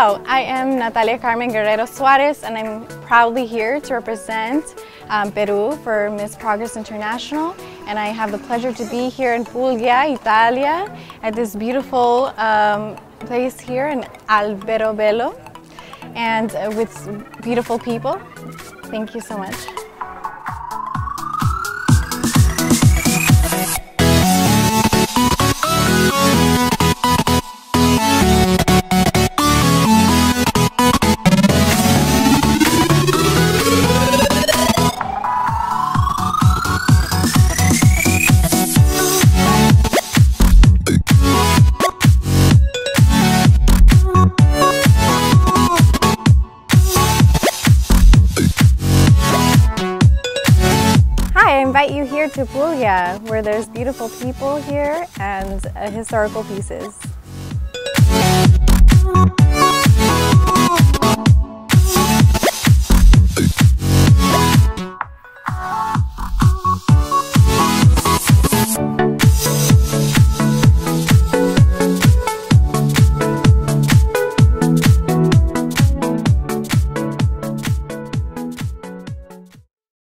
Hello, I am Natalia Carmen Guerrero Suarez, and I'm proudly here to represent Peru for Miss Progress International. And I have the pleasure to be here in Puglia, Italia, at this beautiful place here in Alberobello, and with beautiful people. Thank you so much. I invite you here to Puglia, where there's beautiful people here and historical pieces.